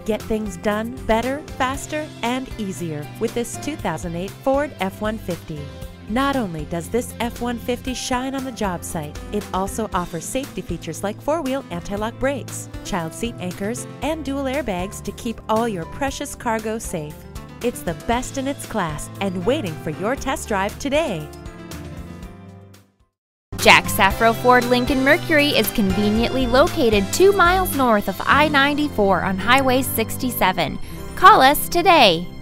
Get things done better, faster, and easier with this 2008 Ford F-150. Not only does this F-150 shine on the job site, it also offers safety features like four-wheel anti-lock brakes, child seat anchors, and dual airbags to keep all your precious cargo safe. It's the best in its class and waiting for your test drive today. Jack Safro Ford Lincoln Mercury is conveniently located 2 miles north of I-94 on Highway 67. Call us today.